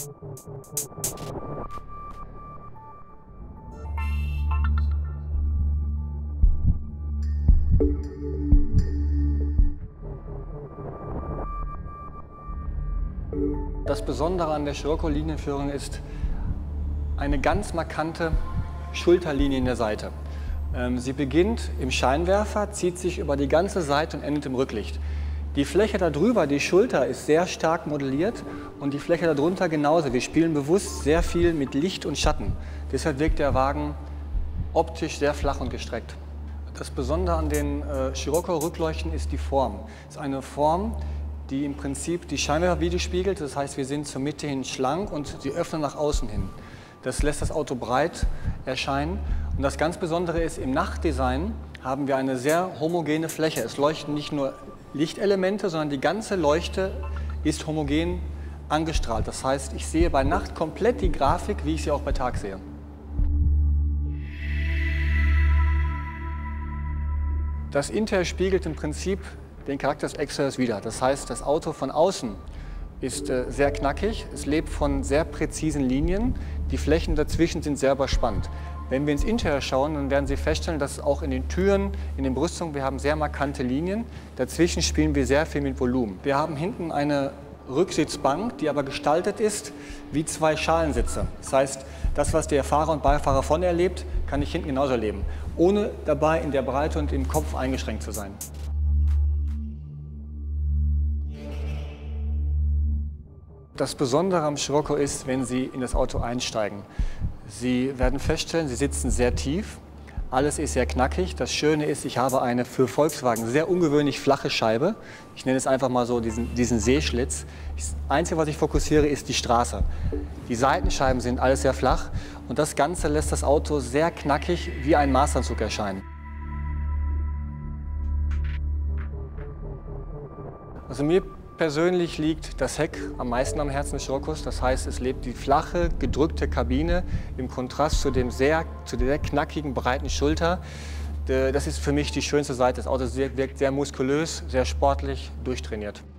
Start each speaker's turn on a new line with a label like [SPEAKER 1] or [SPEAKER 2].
[SPEAKER 1] Das Besondere an der Scirocco-Linienführung ist eine ganz markante Schulterlinie in der Seite. Sie beginnt im Scheinwerfer, zieht sich über die ganze Seite und endet im Rücklicht. Die Fläche darüber, die Schulter, ist sehr stark modelliert und die Fläche darunter genauso. Wir spielen bewusst sehr viel mit Licht und Schatten. Deshalb wirkt der Wagen optisch sehr flach und gestreckt. Das Besondere an den Scirocco-Rückleuchten ist die Form. Es ist eine Form, die im Prinzip die Scheinwerfer widerspiegelt. Das heißt, wir sind zur Mitte hin schlank und sie öffnen nach außen hin. Das lässt das Auto breit erscheinen. Und das ganz Besondere ist, im Nachtdesign haben wir eine sehr homogene Fläche. Es leuchten nicht nur Lichtelemente, sondern die ganze Leuchte ist homogen angestrahlt. Das heißt, ich sehe bei Nacht komplett die Grafik, wie ich sie auch bei Tag sehe. Das Interieur spiegelt im Prinzip den Charakter des Exterieurs wider. Das heißt, das Auto von außen ist sehr knackig, es lebt von sehr präzisen Linien, die Flächen dazwischen sind sehr überspannt. Wenn wir ins Interieur schauen, dann werden Sie feststellen, dass auch in den Türen, in den Brüstungen, wir haben sehr markante Linien. Dazwischen spielen wir sehr viel mit Volumen. Wir haben hinten eine Rücksitzbank, die aber gestaltet ist wie zwei Schalensitze. Das heißt, das, was der Fahrer und Beifahrer vorne erlebt, kann ich hinten genauso erleben, ohne dabei in der Breite und im Kopf eingeschränkt zu sein. Das Besondere am Scirocco ist, wenn Sie in das Auto einsteigen. Sie werden feststellen, Sie sitzen sehr tief, alles ist sehr knackig. Das Schöne ist, ich habe eine für Volkswagen sehr ungewöhnlich flache Scheibe. Ich nenne es einfach mal so diesen Seeschlitz. Das Einzige, was ich fokussiere, ist die Straße. Die Seitenscheiben sind alles sehr flach und das Ganze lässt das Auto sehr knackig wie ein Maßanzug erscheinen. Also mir persönlich liegt das Heck am meisten am Herzen des Sciroccos. Das heißt, es lebt die flache, gedrückte Kabine im Kontrast zu der sehr knackigen, breiten Schulter. Das ist für mich die schönste Seite des Autos. Es wirkt sehr muskulös, sehr sportlich, durchtrainiert.